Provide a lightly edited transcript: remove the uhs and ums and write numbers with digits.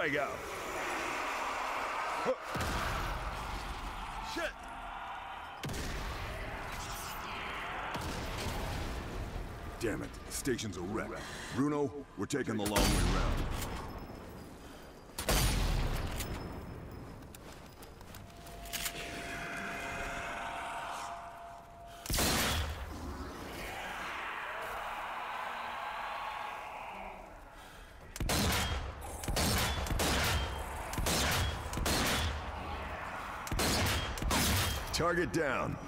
Frag out. Shit! Damn it, the station's a wreck. Bruno, we're taking the long way round. Target down.